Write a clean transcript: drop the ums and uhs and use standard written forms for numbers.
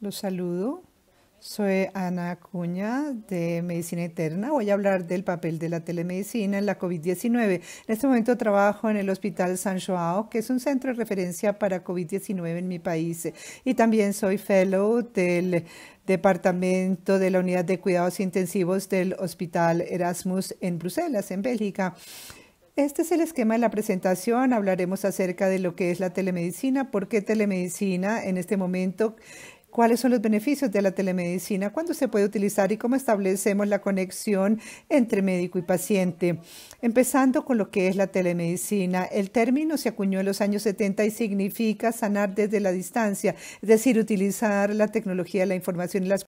Los saludo. Soy Ana Acuña de Medicina Eterna. Voy a hablar del papel de la telemedicina en la COVID-19. En este momento trabajo en el Hospital San João, que es un centro de referencia para COVID-19 en mi país. Y también soy fellow del Departamento de la Unidad de Cuidados Intensivos del Hospital Erasmus en Bruselas, en Bélgica. Este es el esquema de la presentación. Hablaremos acerca de lo que es la telemedicina, por qué telemedicina en este momento, cuáles son los beneficios de la telemedicina, cuándo se puede utilizar y cómo establecemos la conexión entre médico y paciente. Empezando con lo que es la telemedicina. El término se acuñó en los años 70 y significa sanar desde la distancia, es decir, utilizar la tecnología, la información y las